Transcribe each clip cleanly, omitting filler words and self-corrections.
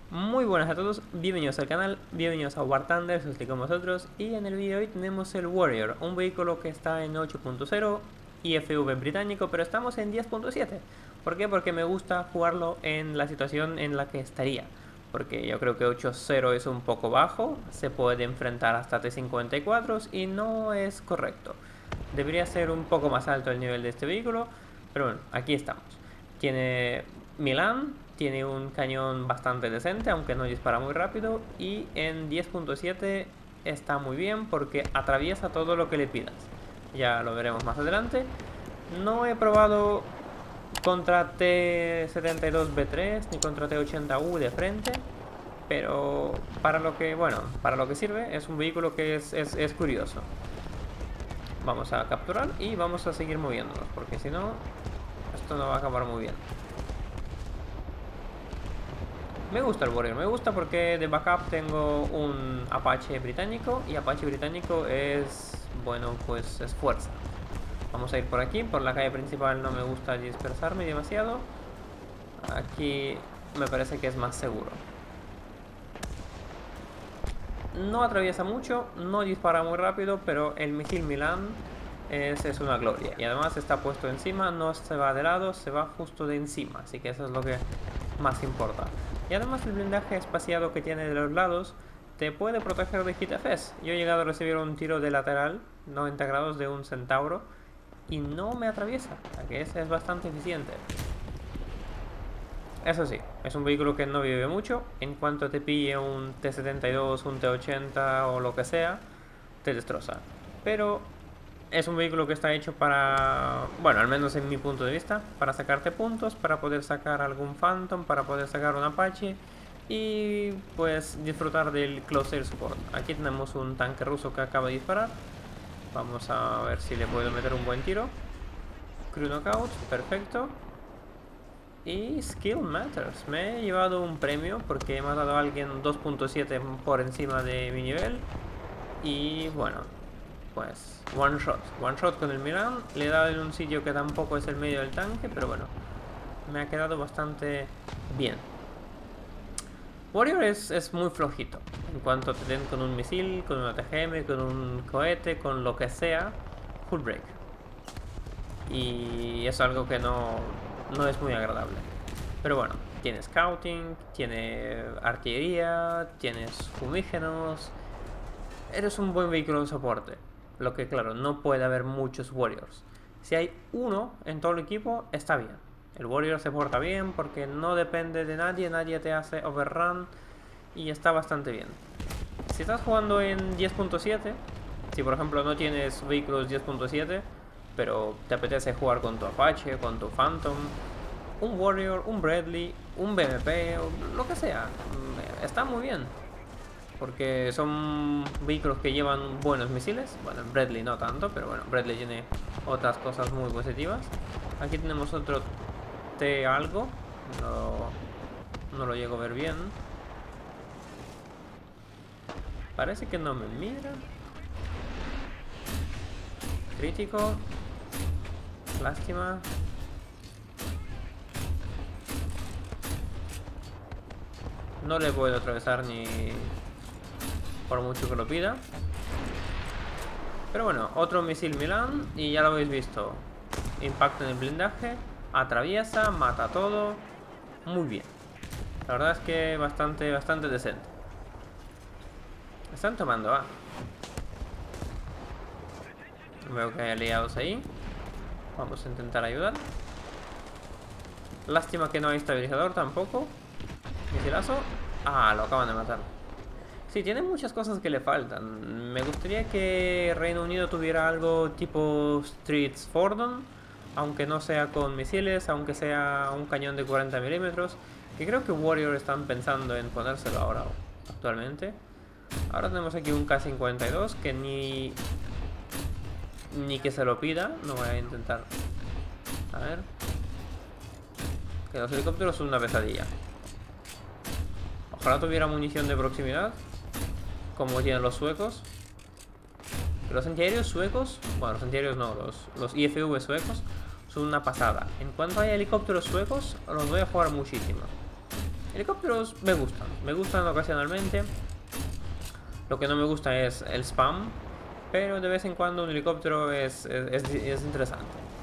Muy buenas a todos, bienvenidos al canal, bienvenidos a War Thunder, estoy con vosotros. Y en el vídeo de hoy tenemos el Warrior, un vehículo que está en 8.0 IFV británico, pero estamos en 10.7. ¿Por qué? Porque me gusta jugarlo en la situación en la que estaría. Porque yo creo que 8.0 es un poco bajo, se puede enfrentar hasta T-54 y no es correcto. Debería ser un poco más alto el nivel de este vehículo, pero bueno, aquí estamos. Tiene Milan, tiene un cañón bastante decente, aunque no dispara muy rápido, y en 10.7 está muy bien porque atraviesa todo lo que le pidas. Ya lo veremos más adelante. No he probado contra T-72B3 ni contra T-80U de frente, pero para lo que, bueno, para lo que sirve es un vehículo que es curioso. Vamos a capturar y vamos a seguir moviéndonos, porque si no, esto no va a acabar muy bien. Me gusta el Warrior, me gusta porque de backup tengo un Apache británico, y Apache británico es, bueno, pues es fuerza. Vamos a ir por aquí, por la calle principal. No me gusta dispersarme demasiado. Aquí me parece que es más seguro. No atraviesa mucho, no dispara muy rápido, pero el misil Milan es una gloria. Y además está puesto encima, no se va de lado, se va justo de encima. Así que eso es lo que más importa. Y además el blindaje espaciado que tiene de los lados te puede proteger de hit FS. Yo he llegado a recibir un tiro de lateral, 90 grados, de un centauro, y no me atraviesa. O sea que es bastante eficiente. Eso sí, es un vehículo que no vive mucho. En cuanto te pille un T-72, un T-80 o lo que sea, te destroza. Pero es un vehículo que está hecho para, bueno, al menos en mi punto de vista, para sacarte puntos, para poder sacar algún Phantom, para poder sacar un Apache y pues disfrutar del Close Air Support. Aquí tenemos un tanque ruso que acaba de disparar. Vamos a ver si le puedo meter un buen tiro. Crew Knockout, perfecto. Y Skill Matters. Me he llevado un premio porque he matado a alguien 2.7 por encima de mi nivel. Y bueno, pues one shot con el Milan. Le he dado en un sitio que tampoco es el medio del tanque, pero bueno, me ha quedado bastante bien. Warrior es muy flojito. En cuanto te den con un misil, con una TGM, con un cohete, con lo que sea, full break. Y es algo que no es muy agradable. Pero bueno, tiene scouting, tiene artillería, tienes fumígenos. Eres un buen vehículo de soporte. Lo que claro, no puede haber muchos Warriors. Si hay uno en todo el equipo, está bien. El Warrior se porta bien porque no depende de nadie, nadie te hace overrun y está bastante bien. Si estás jugando en 10.7, si por ejemplo no tienes vehículos 10.7, pero te apetece jugar con tu Apache, con tu Phantom, un Warrior, un Bradley, un BMP o lo que sea, está muy bien. Porque son vehículos que llevan buenos misiles. Bueno, Bradley no tanto, pero bueno, Bradley tiene otras cosas muy positivas. Aquí tenemos otro T algo. No lo llego a ver bien. Parece que no me mira. Crítico. Lástima. No le puedo atravesar ni por mucho que lo pida. Pero bueno, otro misil Milan y ya lo habéis visto. Impacto en el blindaje, atraviesa, mata todo. Muy bien. La verdad es que bastante decente. Están tomando A. Veo que hay aliados ahí. Vamos a intentar ayudar. Lástima que no hay estabilizador tampoco. Misilazo. Ah, lo acaban de matar. Sí, tiene muchas cosas que le faltan. Me gustaría que Reino Unido tuviera algo tipo Streets Fordon, aunque no sea con misiles, aunque sea un cañón de 40 milímetros, que creo que Warrior están pensando en ponérselo ahora, actualmente. Ahora tenemos aquí un K-52 que ni que se lo pida. No voy a intentar. A ver. Que los helicópteros son una pesadilla. Ojalá tuviera munición de proximidad, como tienen los suecos. Los antiaéreos suecos, bueno, los antiaéreos no, los IFV suecos son una pasada. En cuanto hay helicópteros suecos, los voy a jugar muchísimo. Helicópteros me gustan ocasionalmente. Lo que no me gusta es el spam, pero de vez en cuando un helicóptero es interesante.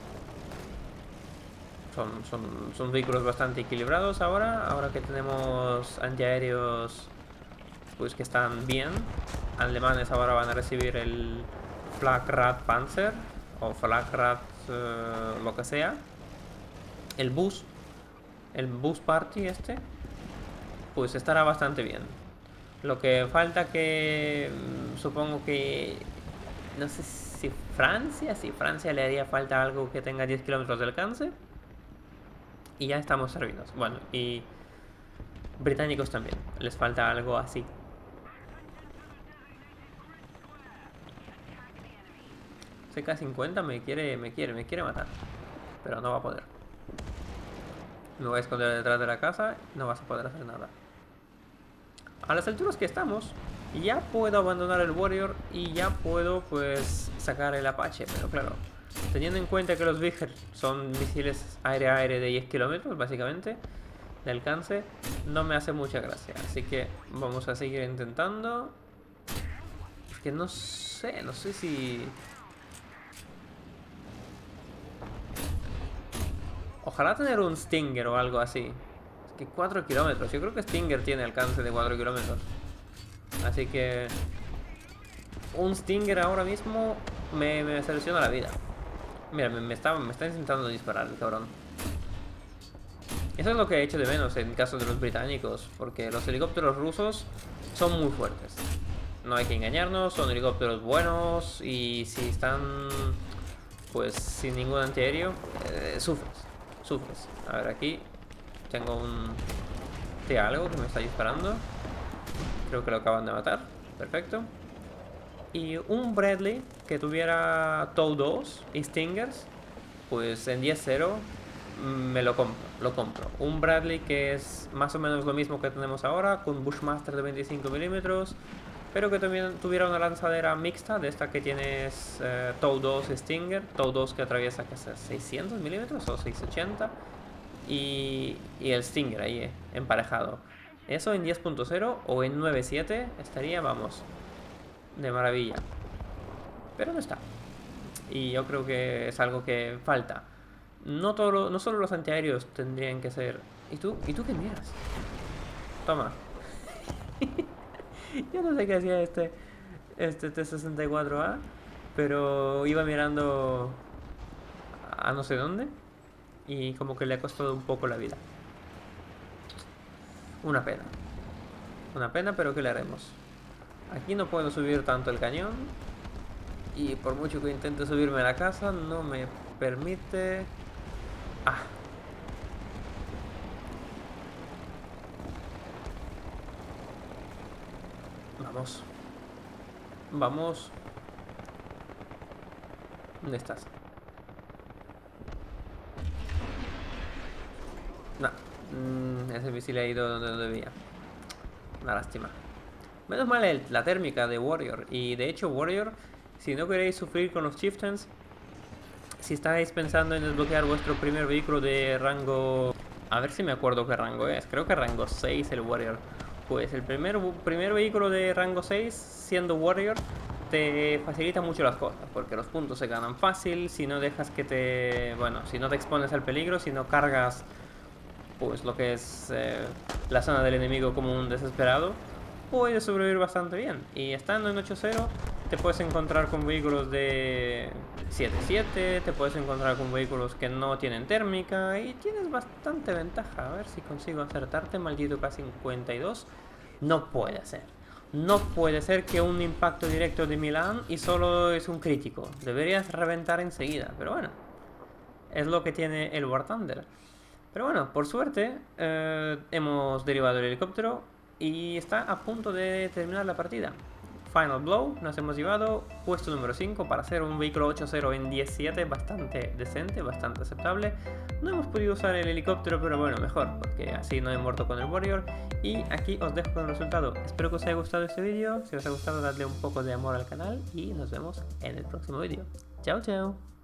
Son vehículos bastante equilibrados ahora que tenemos antiaéreos pues que están bien. Alemanes ahora van a recibir el Flak-Rat Panzer o Flak-Rat lo que sea. El bus Party pues estará bastante bien. Lo que falta que supongo que no sé si Francia le haría falta algo que tenga 10 kilómetros de alcance. Y ya estamos servidos. Bueno, y británicos también. Les falta algo así. CK-50 me quiere matar. Pero no va a poder. Me voy a esconder detrás de la casa. No vas a poder hacer nada. A las alturas que estamos, ya puedo abandonar el Warrior y ya puedo pues sacar el Apache. Pero claro, teniendo en cuenta que los Viger son misiles aire-aire de 10 kilómetros básicamente de alcance, no me hace mucha gracia. Así que vamos a seguir intentando. Es que no sé si... Ojalá tener un Stinger o algo así. Es que 4 kilómetros. Yo creo que Stinger tiene alcance de 4 kilómetros. Así que... un Stinger ahora mismo me soluciona la vida. Mira, me está intentando disparar el cabrón. Eso es lo que he hecho de menos en caso de los británicos. Porque los helicópteros rusos son muy fuertes. No hay que engañarnos, son helicópteros buenos. Y si están pues sin ningún antiaéreo, sufres. A ver, aquí tengo un algo que me está disparando. Creo que lo acaban de matar. Perfecto. Y un Bradley que tuviera TOW 2 y Stingers, pues en 10-0 me lo compro. Un Bradley que es más o menos lo mismo que tenemos ahora, con Bushmaster de 25 milímetros, pero que también tuviera una lanzadera mixta, de esta que tienes TOW 2 y Stinger. TOW 2 que atraviesa que es 600 milímetros o 680, y el Stinger ahí emparejado. Eso en 10.0 o en 9.7 estaría, vamos, de maravilla. Pero no está. Y yo creo que es algo que falta. No solo los antiaéreos tendrían que ser... ¿Y tú qué miras? Toma. Yo no sé qué hacía este T-64A, pero iba mirando a no sé dónde y como que le ha costado un poco la vida. Una pena, pero ¿qué le haremos? Aquí no puedo subir tanto el cañón y por mucho que intente subirme a la casa no me permite... Ah. Vamos. ¿Dónde estás? No. Ese misil ha ido donde no debía. Una lástima. Menos mal la térmica de Warrior. Y de hecho Warrior, si no queréis sufrir con los Chieftains, si estáis pensando en desbloquear vuestro primer vehículo de rango... A ver si me acuerdo qué rango es. Creo que rango 6 el Warrior. Pues el primer vehículo de rango 6, siendo Warrior, te facilita mucho las cosas, porque los puntos se ganan fácil, si no dejas que te... Bueno, si no te expones al peligro, si no cargas pues lo que es la zona del enemigo como un desesperado, puedes sobrevivir bastante bien. Y estando en 8.0 te puedes encontrar con vehículos de 7.7, te puedes encontrar con vehículos que no tienen térmica y tienes bastante ventaja. A ver si consigo acertarte, maldito K-52. No puede ser. No puede ser que un impacto directo de Milán y solo es un crítico. Deberías reventar enseguida, pero bueno. Es lo que tiene el War Thunder. Pero bueno, por suerte hemos derivado el helicóptero y está a punto de terminar la partida. Final blow, nos hemos llevado puesto número 5 para hacer un vehículo 8.0 en 10.7, bastante decente, bastante aceptable. No hemos podido usar el helicóptero, pero bueno, mejor, porque así no he muerto con el Warrior. Y aquí os dejo con el resultado. Espero que os haya gustado este vídeo. Si os ha gustado, dadle un poco de amor al canal y nos vemos en el próximo vídeo. Chao, chao.